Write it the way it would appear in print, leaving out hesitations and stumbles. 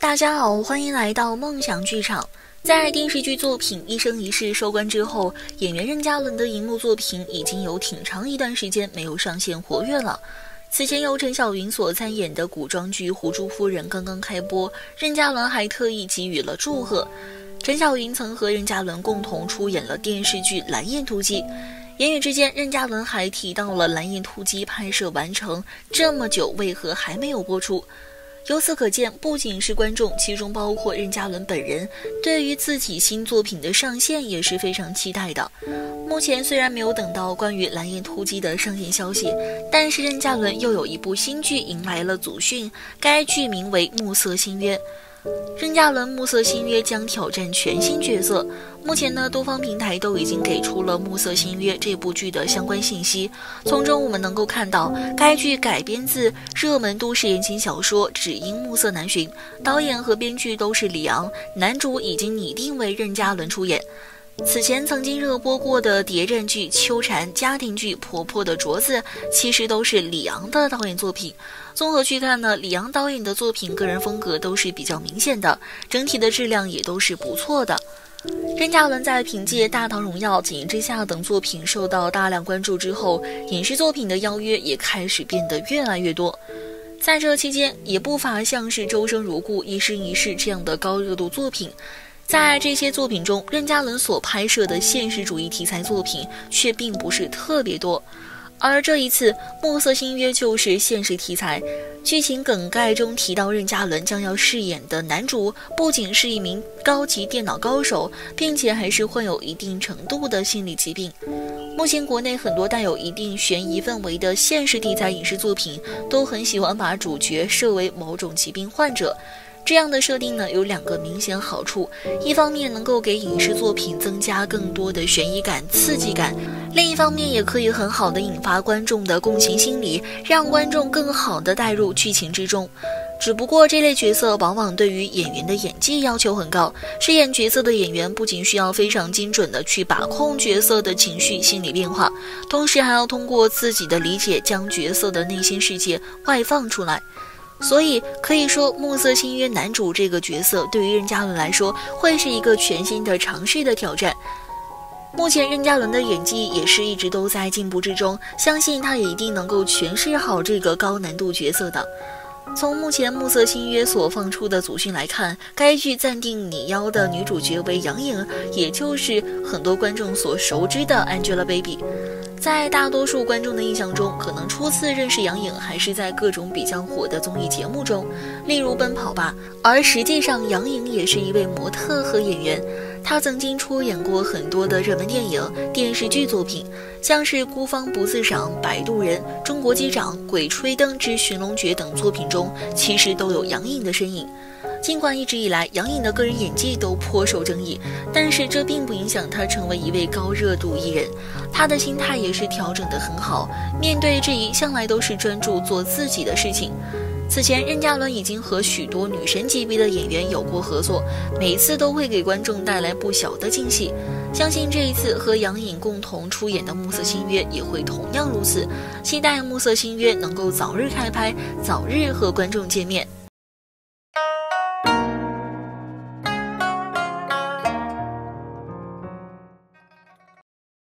大家好，欢迎来到梦想剧场。在电视剧作品《一生一世》收官之后，演员任嘉伦的荧幕作品已经有挺长一段时间没有上线活跃了。此前由陈晓云所参演的古装剧《狐珠夫人》刚刚开播，任嘉伦还特意给予了祝贺。陈晓云曾和任嘉伦共同出演了电视剧《蓝焰突击》。言语之间，任嘉伦还提到了《蓝焰突击》拍摄完成这么久，为何还没有播出？由此可见，不仅是观众，其中包括任嘉伦本人，对于自己新作品的上线也是非常期待的。目前虽然没有等到关于《蓝焰突击》的上线消息，但是任嘉伦又有一部新剧迎来了组讯，该剧名为《暮色新约》。任嘉伦《暮色新约》将挑战全新角色。目前呢，多方平台都已经给出了《暮色新约》这部剧的相关信息，从中我们能够看到，该剧改编自热门都市言情小说《只因暮色难寻》，导演和编剧都是李昂，男主已经拟定为任嘉伦出演。此前曾经热播过的谍战剧《秋蝉》、家庭剧《婆婆的镯子》，其实都是李昂的导演作品。综合去看呢，李昂导演的作品个人风格都是比较明显的，整体的质量也都是不错的。任嘉伦在凭借《大唐荣耀》《锦衣之下》等作品受到大量关注之后，影视作品的邀约也开始变得越来越多。在这期间，也不乏像是《周生如故》《一生一世》这样的高热度作品。在这些作品中，任嘉伦所拍摄的现实主义题材作品却并不是特别多，而这一次《暮色新约》就是现实题材。剧情梗概中提到，任嘉伦将要饰演的男主不仅是一名高级电脑高手，并且还是患有一定程度的心理疾病。目前国内很多带有一定悬疑氛围的现实题材影视作品都很喜欢把主角设为某种疾病患者。这样的设定呢，有两个明显好处，一方面能够给影视作品增加更多的悬疑感、刺激感，另一方面也可以很好的引发观众的共情心理，让观众更好的带入剧情之中。只不过这类角色往往对于演员的演技要求很高，饰演角色的演员不仅需要非常精准的去把控角色的情绪、心理变化，同时还要通过自己的理解将角色的内心世界外放出来。所以可以说，暮色新约男主这个角色对于任嘉伦来说会是一个全新的尝试的挑战。目前任嘉伦的演技也是一直都在进步之中，相信他也一定能够诠释好这个高难度角色的。从目前暮色新约所放出的组讯来看，该剧暂定拟邀的女主角为杨颖，也就是很多观众所熟知的 Angelababy。在大多数观众的印象中，可能初次认识杨颖还是在各种比较火的综艺节目中，例如《奔跑吧》，而实际上杨颖也是一位模特和演员。她曾经出演过很多的热门电影、电视剧作品，像是《孤芳不自赏》《摆渡人》《中国机长》《鬼吹灯之寻龙诀》等作品中，其实都有杨颖的身影。尽管一直以来杨颖的个人演技都颇受争议，但是这并不影响她成为一位高热度艺人。她的心态也是调整得很好，面对质疑向来都是专注做自己的事情。此前任嘉伦已经和许多女神级别的演员有过合作，每次都会给观众带来不小的惊喜。相信这一次和杨颖共同出演的《暮色新约》也会同样如此，期待《暮色新约》能够早日开拍，早日和观众见面。